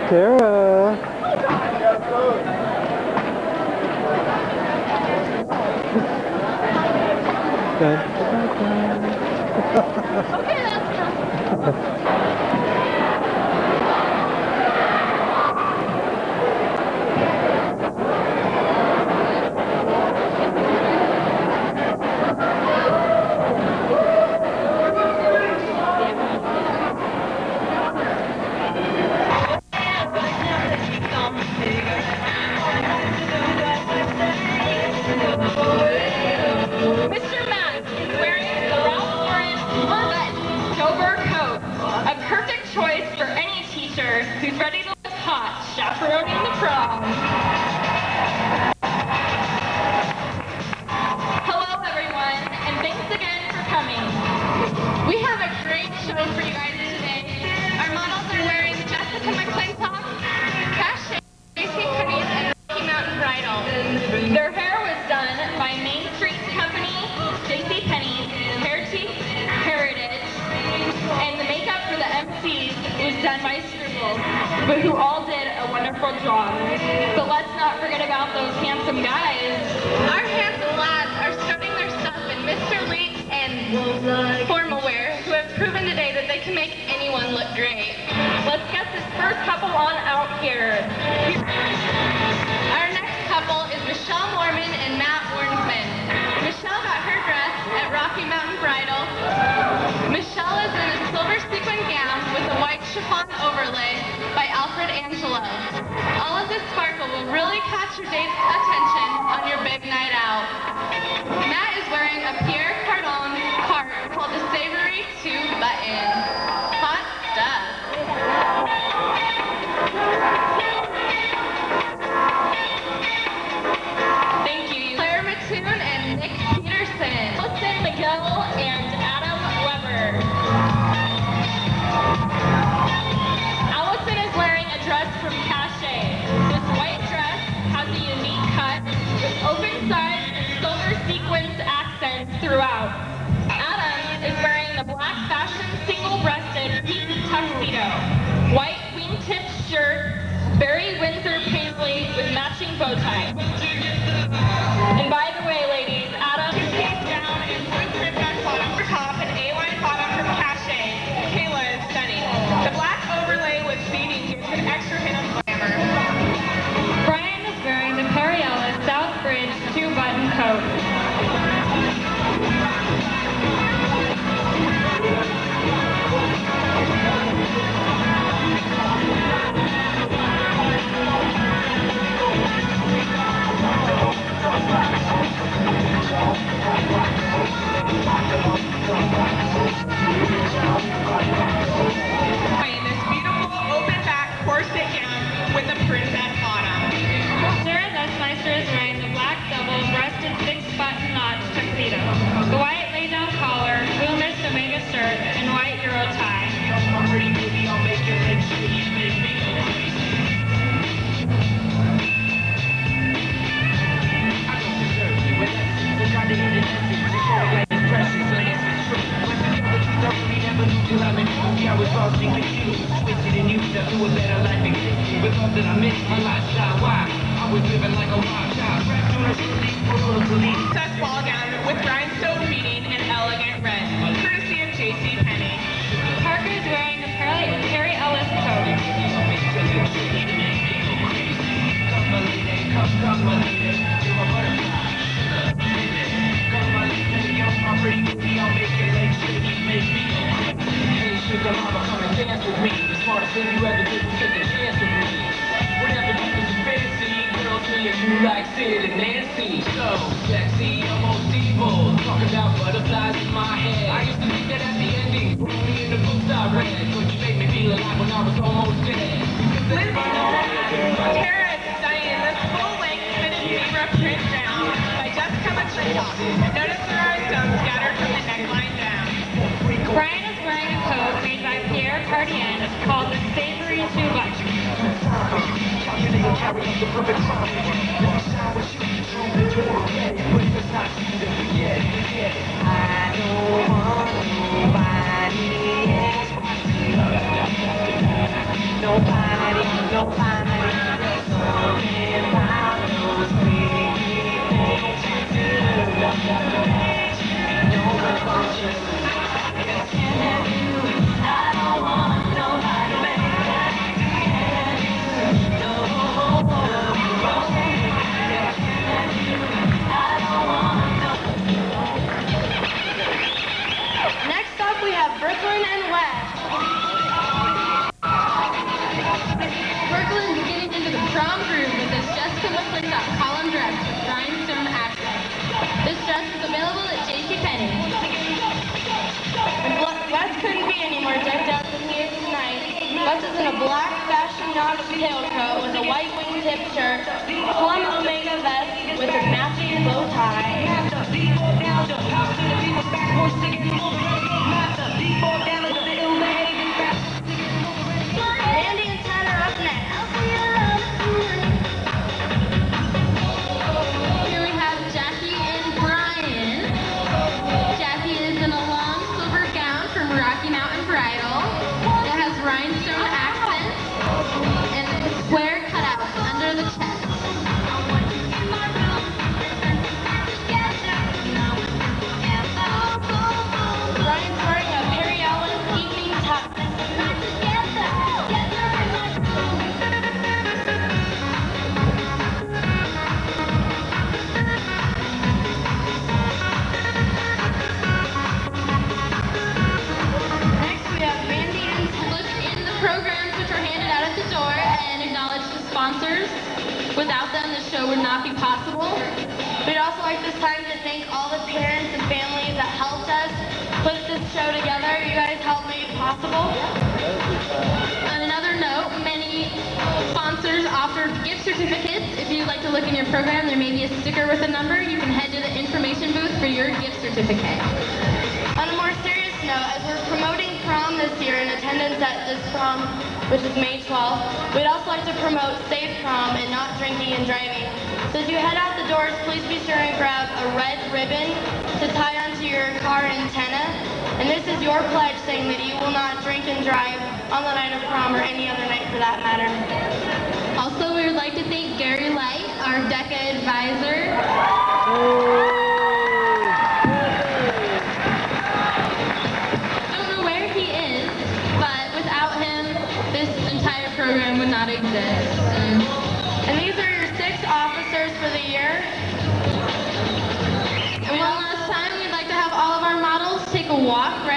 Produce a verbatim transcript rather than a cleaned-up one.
Tara. Dun, dun, dun. Mister Max is wearing the Ralph Lauren Corvette Dover coat, a perfect choice for any teacher who's ready to look hot chaperoning the prom. Hello everyone, and thanks again for coming. We have a great show for you guys today. Our models are wearing Jessica McClintock, Cash JCPenney, and Rocky Mountain Bridal. Their hair was done by Main Street Company, JCPenney, Heritage, Heritage, and the makeup for the M Cs was done by Struggles, but who all did a wonderful job. But let's not forget about those handsome guys. Our handsome lads are starting their stuff in Mister Leach and Formal Wear, who have proven today that they can make anyone look great. Let's get this first couple on out here. Our next couple is Michelle Mormon and Matt Warnsman. Michelle got her dress at Rocky Mountain Bridal. Michelle is in a silver sequin gown with a white chiffon overlay by Alfred Angelo. All of this sparkle will really catch your date's attention on your big night out. Matt is wearing a Pierre Cardin cart called the Savory two button. Hot stuff. Thank you. Claire Mattoon and Nick Peterson. Allison Miguel and Adam Weber. Allison is wearing a dress from Cachet. This white dress has a unique cut with open sides and silver sequins accents throughout. Adam is wearing the black fashion single-breasted pink tuxedo, white wing-tipped shirt, Barry Windsor paisley with matching bow tie. And by the way, ladies, Adam is down in blue ripback bottom for top and A-line bottom from Cachet. Kayla is stunning. The black overlay with seating gives an extra hint of glamour. Brian is wearing the Perry Ellis South Bridge two-button coat. In this beautiful open back corset gown with a princess bottom. Sarah Dustmeister is wearing the black double-breasted six-button notch tuxedo, the white lay-down collar, Blue Mist Omega shirt, and white Euro tie. I was lost in confused, twisted and used up to a better life existing. But thought that I missed my lifestyle. Why? I was living like a wild child. Wrapped on a police. Such ball gown with rhinestone beading and elegant red, courtesy of JCPenney. Parker is wearing a Perry, Perry Ellis coat. Sugar mama, come and dance with me. The smartest thing you ever did was take a chance with me. Whatever you think is fancy, girls me if you like Sid and Nancy. So sexy, almost evil. Talking about butterflies in my head. I used to think that at the ending, put me in the books I read. But you made me feel alive when I was almost dead. Tara is stunning. This full-length fitted zebra print gown by Jessica McClintock. Notice the rhinestones scattered from the neckline down. Brian is wearing a coat made by Pierre Cardin called the Savory two button. I don't want nobody else. Nobody, nobody, talking about those pretty things you do. No one wants you. Can't have you. I don't want nobody, baby. Can't have you. No, Next up, we have Brooklyn and West. Brooklyn's getting into the prom groove with this Jessica McClintock column dress with rhinestone accents. This dress is available at JCPenney. West couldn't be any more decked out than he is tonight. West is in a black fashion notch tailcoat with a white wingtip shirt, plum omega vest with a matching bow tie. Randy and Ted are up next. Here we have Jackie and Brian. Jackie is in a long silver gown from Rocky Mountain Bridal. It has rhinestone accents and square cutouts under the chest. Brian's wearing a Perry Allen evening top. Next we have Randy and look in the programs which are handed out at the door and acknowledge the sponsors. Without them, the show would not be possible. We'd also like this time to thank all the parents and families that helped us put this show together. You guys helped make it possible. On another note, many sponsors offer gift certificates. If you'd like to look in your program, there may be a sticker with a number. You can head to the information booth for your gift certificate. On a more serious note, as we're promoting prom this year in attendance at this prom, which is May twelfth, we'd also like to promote safe prom and not drinking and driving. So as you head out the doors, please be sure and grab a red ribbon to tie onto your car antenna. And this is your pledge saying that you will not drink and drive on the night of prom or any other night for that matter. Also, we would like to thank Gary Light, our DECA advisor. Don't know where he is, but without him, this entire program would not exist. And, and these are your six officers for the year. And one last time, we'd like to have all of our models take a walk right